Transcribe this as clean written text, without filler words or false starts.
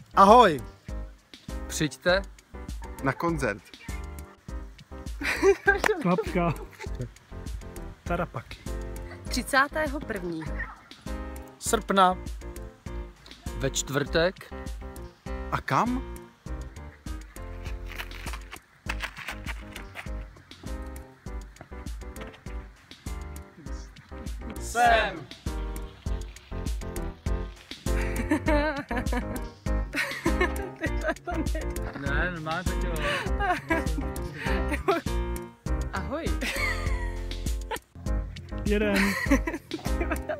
Ahoj! Přijďte na koncert. Klapka. Tarapaky. 31. Srpna. ve čtvrtek. A kam? Sem. Ne, normálně to dělá. Ahoj. Jeden.